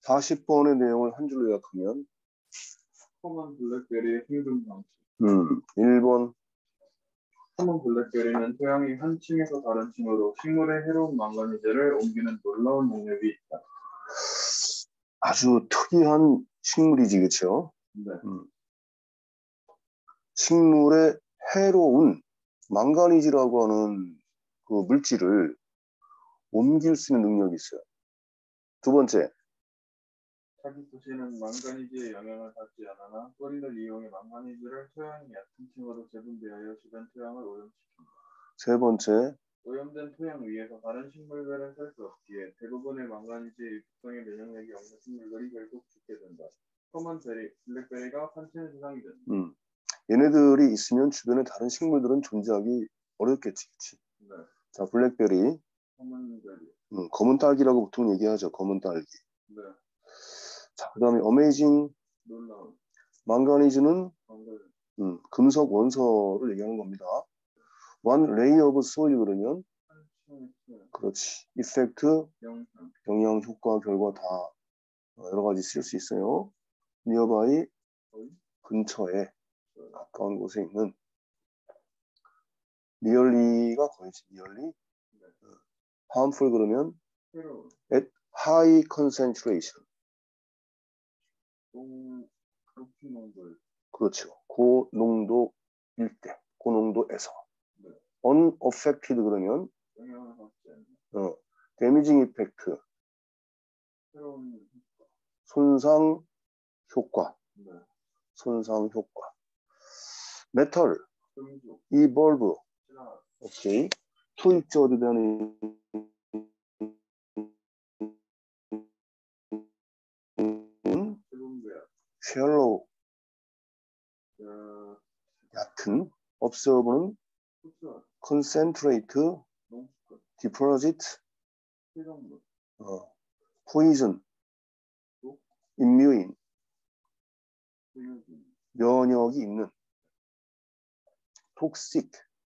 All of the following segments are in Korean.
40번의 내용을 한 줄로 요약하면 커먼 블랙베리의 생존 방식. 1번 커먼 블랙베리는 토양이 한 층에서 다른 층으로 식물의 해로운 망가니즈를 옮기는 놀라운 능력이 있다. 아주 특이한 식물이지, 그렇죠? 네. 식물의 해로운 망가니즈라고 하는 그 물질을 옮길 수 있는 능력이 있어요. 두 번째, 자기 도시는 망가니즈의 영향을 받지 않으나 뿌리를 이용해 망가니즈를 토양이 얕은 층으로 재분배하여 주변 토양을 오염시킨다. 세 번째, 오염된 토양 위에서 다른 식물들은 살 수 없기에 대부분의 망가니즈의 유독성에 면역력이 없는 식물들이 결국 죽게 된다. 커먼 블랙베리가 판치는 세상이 된다. 얘네들이 있으면 주변에 다른 식물들은 존재하기 어렵겠지, 그치? 네. 자, 블랙베리, 커먼 베리. 검은 딸기라고 보통 얘기하죠, 검은 딸기. 네. 자, 그 다음에 어메이징 놀라운 망가니즈는 망가니즈. 금속 원소를 얘기하는 겁니다. One layer of soil 그러면 그렇지. 이펙트, 영향, 효과, 결과 다 여러 가지 쓸 수 있어요. nearby, 근처에 가까운 곳에 있는 nearly가 거의지. nearly. harmful 그러면 at high concentration. 그렇죠. 고농도일 때, 고농도에서. unaffected 그러면 damaging effect, 손상 효과, 손상 효과. metal, evolve, 오케이. 투입적으로 되는 shallow, 얕은. observe는 concentrate, deposit, poison, immune, 면역이 있는. toxic,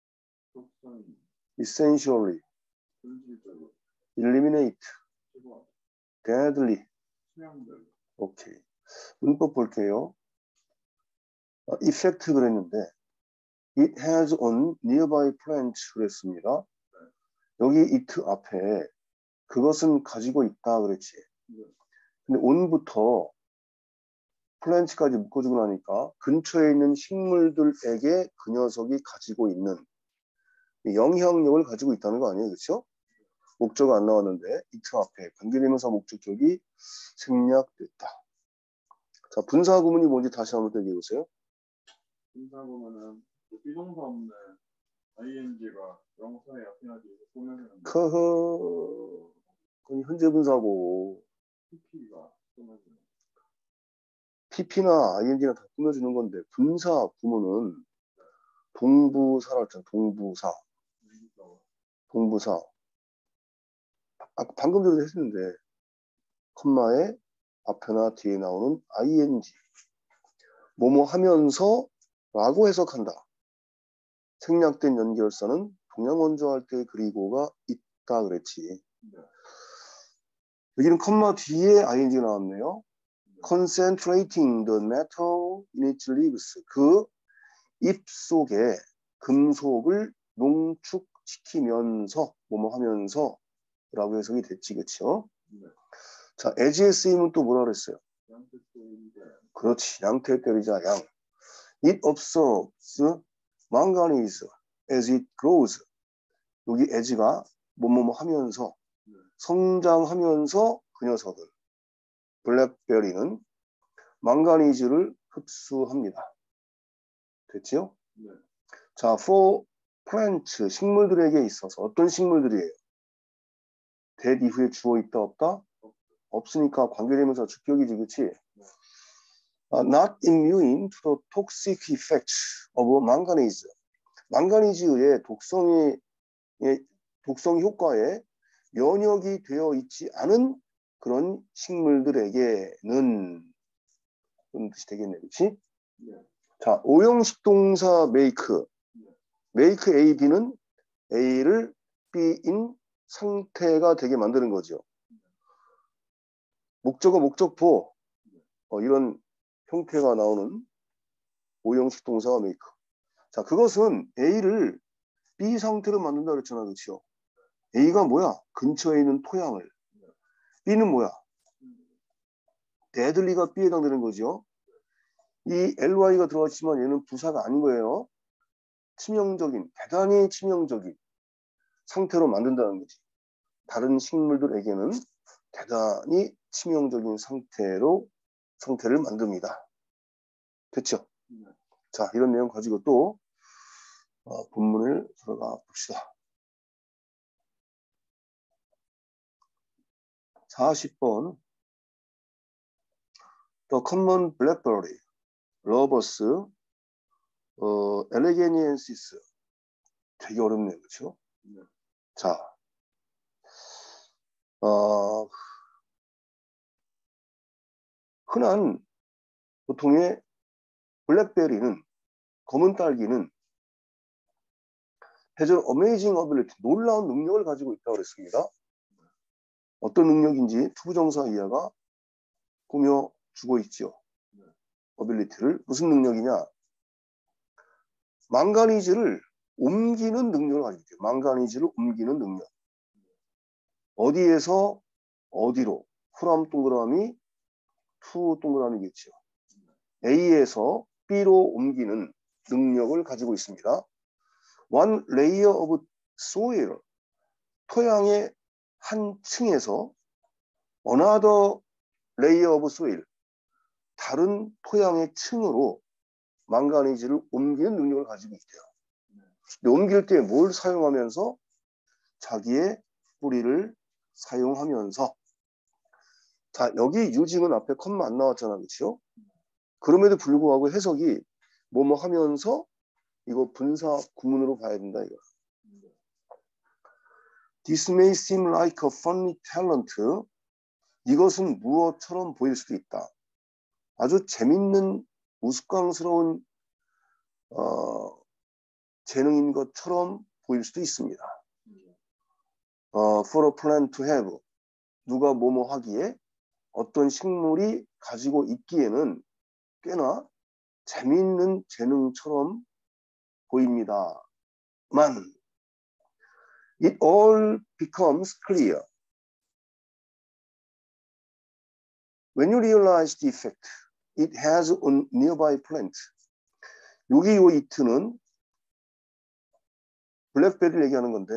essentially, eliminate, deadly. 오케이. 문법 볼게요. effect 그랬는데 it has on nearby plants 그랬습니다. 여기 it 앞에 그것은 가지고 있다 그랬지. 근데 on부터 plant까지 묶어주고 나니까 근처에 있는 식물들에게 그 녀석이 가지고 있는 영향력을 가지고 있다는 거 아니에요, 그렇죠? 목적어 안 나왔는데 it 앞에 관계대명사 목적격이 생략됐다. 자, 분사 구문이 뭔지 다시 한번 또 얘기해 보세요. 분사 구문은 비동사 없는 ing가 명사에 앞에나지 꾸며주는. 커허, 그건 현재 분사고. pp가 꾸며주는. pp나 ing나 다 꾸며주는 건데 분사 구문은 동부사라고 했잖아. 동부사. 방금 전에도 했는데 컴마에 앞에나 뒤에 나오는 ing. 뭐뭐 하면서 라고 해석한다. 생략된 연결사는 동양원조 할 때 그리고가 있다 그랬지. 여기는 컴마 뒤에 ing가 나왔네요. Concentrating the metal in its leaves. 그 잎 속에 금속을 농축시키면서 뭐뭐 하면서 라고 해석이 됐지, 그쵸? 자, as에 쓰임은 또 뭐라 그랬어요? 그렇지, 양태 때리자, 양. It absorbs manganese as it grows. 여기 as가 뭐뭐뭐 하면서 성장하면서 그 녀석은 블랙베리는 망가니즈를 흡수합니다. 됐죠? 네. 자, for plants, 식물들에게 있어서 어떤 식물들이에요? that 이후에 주어 있다 없다? 없으니까 관계되면서 주격이지, 그치? 네. Not immune to the toxic effects of manganese. 망가니즈의 독성 효과에 면역이 되어 있지 않은 그런 식물들에게는 그런 뜻이 되겠네, 그치? 네. 자, 오형식 동사 make. make A, B는 A를 B인 상태가 되게 만드는 거죠. 목적어, 목적보 이런 형태가 나오는 오형식 동사와 make. 자, 그것은 A를 B 상태로 만든다 그랬잖아, 그렇죠? A가 뭐야? 근처에 있는 토양을. B는 뭐야? deadly가 B에 해당되는 거죠. 이 ly가 들어갔지만 얘는 부사가 아닌 거예요. 치명적인, 대단히 치명적인 상태로 만든다는 거지. 다른 식물들에게는 대단히 치명적인 상태를 만듭니다. 됐죠? 자, 이런 내용 가지고 또 본문을 들어가 봅시다. 40번 The common blackberry, Rubus, eleganiensis. 되게 어렵네요, 그렇죠? 자, 흔한 보통의 블랙베리는, 검은 딸기는 has an amazing ability, 놀라운 능력을 가지고 있다고 그랬습니다. 어떤 능력인지 투부정사 이하가 꾸며주고 있죠. ability를. 무슨 능력이냐? 망가니즈를 옮기는 능력을 가지고 있죠. 망가니즈를 옮기는 능력. 어디에서 어디로? from 동그라미 to 동그라미겠죠. A에서 B로 옮기는 능력을 가지고 있습니다. One layer of soil, 토양의 한 층에서 another layer of soil, 다른 토양의 층으로 망가니즈를 옮기는 능력을 가지고 있대요. 근데 옮길 때 뭘 사용하면서? 자기의 뿌리를 사용하면서. 자, 여기 유징은 앞에 컴마 안 나왔잖아, 그렇죠? 그럼에도 불구하고 해석이 뭐뭐 하면서 이거 분사 구문으로 봐야 된다, 이거. This may seem like a funny talent. 이것은 무엇처럼 보일 수도 있다. 아주 재밌는 우스꽝스러운 재능인 것처럼 보일 수도 있습니다. For a plant to have. 누가 뭐뭐 하기에 어떤 식물이 가지고 있기에는 꽤나 재미있는 재능처럼 보입니다만 it all becomes clear when you realize the effect it has on nearby plant. 여기 요 이트는 블랙베리를 얘기하는 건데,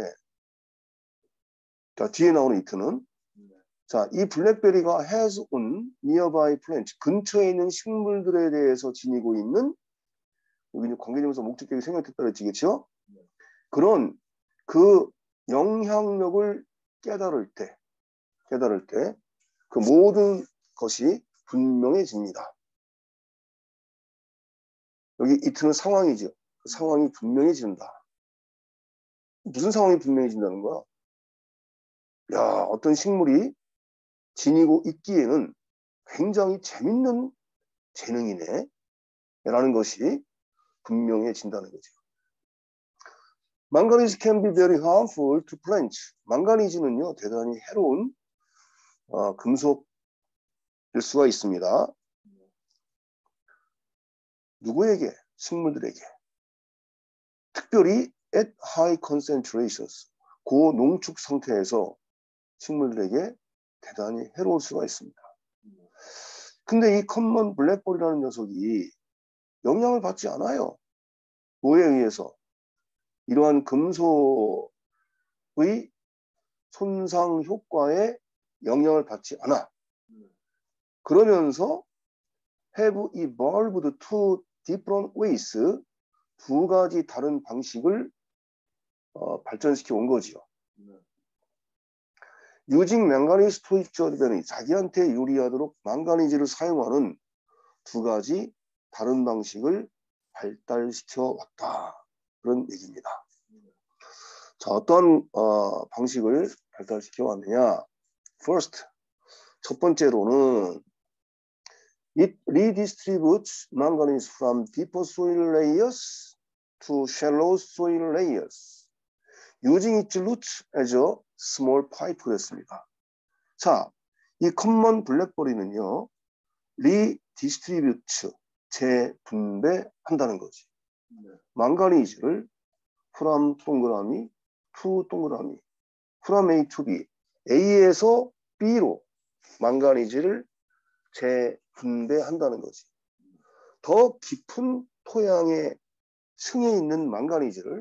자, 뒤에 나오는 이트는, 자, 이 블랙베리가 has on nearby plant, 근처에 있는 식물들에 대해서 지니고 있는, 여기 관계대명사 목적격이 생략됐다 그랬지, 그렇죠? 그런 그 영향력을 깨달을 때 그 모든 것이 분명해집니다. 여기 이트는 상황이죠. 그 상황이 분명해진다. 무슨 상황이 분명해진다는 거야? 야, 어떤 식물이 지니고 있기에는 굉장히 재밌는 재능이네 라는 것이 분명해진다는 거죠. 망가니즈 can be very harmful to plants. 망가니즈는요, 대단히 해로운 금속일 수가 있습니다. 누구에게? 식물들에게. 특별히 at high concentrations, 고농축 상태에서 식물들에게 대단히 해로울 수가 있습니다. 근데 이 커먼 블랙볼이라는 녀석이 영향을 받지 않아요. 뭐에 의해서? 이러한 금속의 손상 효과에 영향을 받지 않아. 그러면서 have evolved two different ways, 두 가지 다른 방식을 발전시켜 온 거지요. using manganese to its advantage, 자기한테 유리하도록 망가니즈를 사용하는 두 가지 다른 방식을 발달시켜 왔다. 그런 얘기입니다. 자, 어떤 방식을 발달시켜 왔느냐? First, 첫 번째로는 it redistributes manganese from deeper soil layers to shallow soil layers, using its roots as a small pipe 그랬습니다. 자, 이 커먼 블랙베리는요, 리디스트리뷰트, 재분배한다는 거지. 망가니즈를 from 동그라미 to 동그라미, from A to B, A에서 B로 망가니즈를 재분배한다는 거지. 더 깊은 토양의 층에 있는 망가니즈를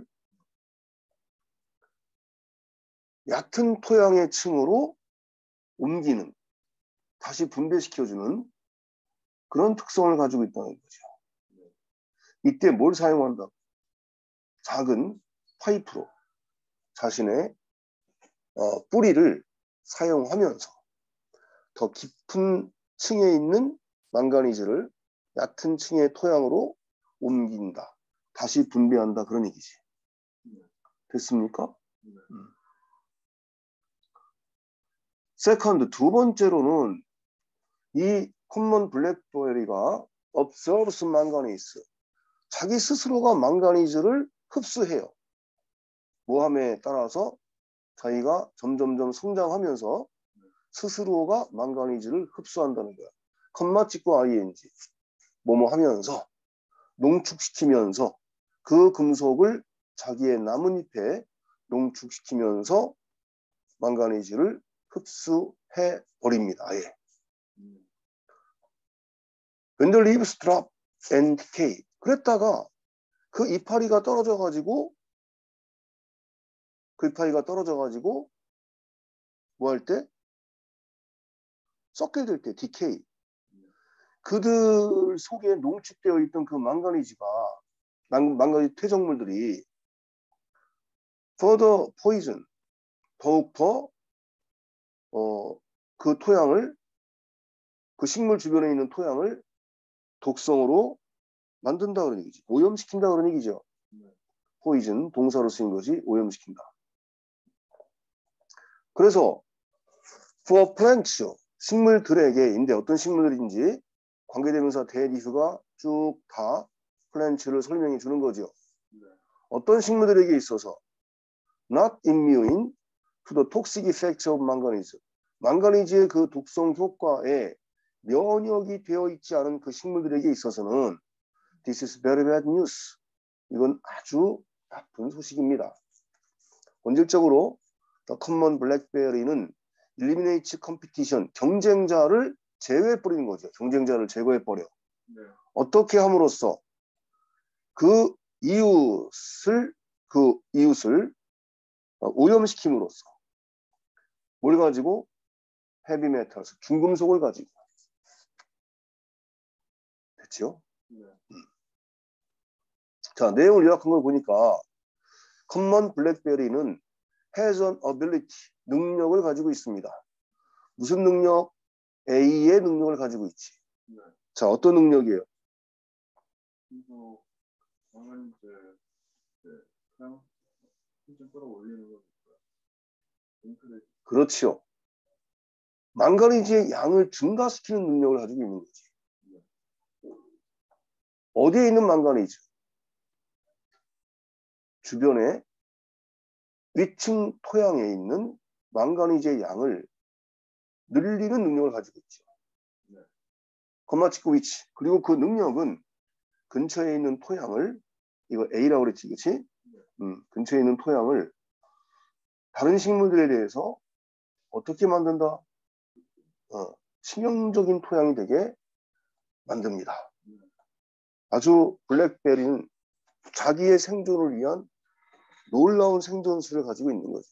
얕은 토양의 층으로 옮기는, 다시 분배시켜주는 그런 특성을 가지고 있다는 거죠. 이때 뭘 사용한다? 작은 파이프로 자신의 뿌리를 사용하면서 더 깊은 층에 있는 망가니즈를 얕은 층의 토양으로 옮긴다. 다시 분배한다. 그런 얘기지. 됐습니까? 세컨드, 두 번째로는 이 커먼 블랙베리가 observes manganese, 자기 스스로가 망가니즈를 흡수해요. 모함에 따라서 자기가 점점점 성장하면서 스스로가 망가니즈를 흡수한다는 거야. 컴마 찍고 ing, 뭐뭐 하면서, 농축시키면서 그 금속을 자기의 나뭇잎에 농축시키면서 망가니즈를 흡수해 버립니다. 아예. When the leaves drop and decay. 그랬다가 그 이파리가 떨어져가지고 뭐 할 때? 썩게 될 때, decay. 그들 속에 농축되어 있던 그 망가니즈가, 망가니즈 퇴적물들이 further poison, 더욱 더 그 토양을, 그 식물 주변에 있는 토양을 독성으로 만든다 그런 얘기지. 오염시킨다 그런 얘기죠. poison, 동사로 쓰인 것이 오염시킨다. 그래서 for plants, 식물들에게인데 어떤 식물들인지 관계대명사 대리수가 쭉 다 plant를 설명해 주는 거죠. 어떤 식물들에게 있어서 not immune to the toxic effects of manganese, 망가니즈의 그 독성 효과에 면역이 되어 있지 않은 그 식물들에게 있어서는 this is very bad news, 이건 아주 나쁜 소식입니다. 본질적으로 the common blackberry는 eliminates competition, 경쟁자를 제외해버리는 거죠. 경쟁자를 제거해버려. 네. 어떻게 함으로써 그 이웃을 오염시킴으로써 뭘 가지고? 헤비메탈스, 중금속을 가지고. 됐죠? 네. 자, 내용을 요약한 걸 보니까 커먼 블랙베리는 has an ability, 능력을 가지고 있습니다. 무슨 능력? A의 능력을 가지고 있지. 네. 자, 어떤 능력이에요? 그렇죠. 망가니즈의 양을 증가시키는 능력을 가지고 있는 거지. 어디에 있는 망가니즈? 주변에 위층 토양에 있는 망가니즈의 양을 늘리는 능력을 가지고 있죠. 콤마 찍고 위치. 그리고 그 능력은 근처에 있는 토양을, 이거 A라고 그랬지, 그치? 근처에 있는 토양을 다른 식물들에 대해서 어떻게 만든다? 치명적인 토양이 되게 만듭니다. 아주 블랙베리는 자기의 생존을 위한 놀라운 생존수를 가지고 있는 거죠.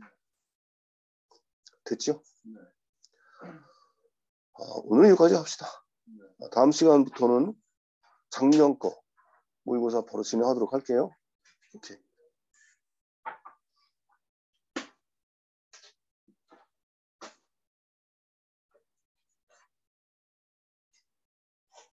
됐죠? 오늘 여기까지 합시다. 다음 시간부터는 작년 거 모의고사 바로 진행하도록 할게요. 오케이.